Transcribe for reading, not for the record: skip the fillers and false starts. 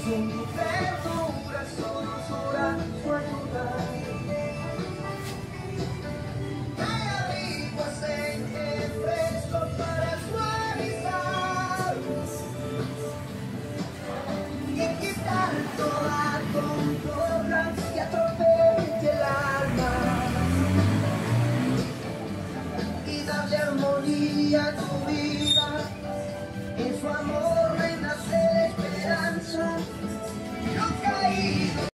Su verdura, su dulzura, su ayuda. Hay abrigo, aceite fresco para suavizar y quitar toda controla que atropelle el alma y darle armonía a tu vida. En su amor renace la esperanza. Yo caí.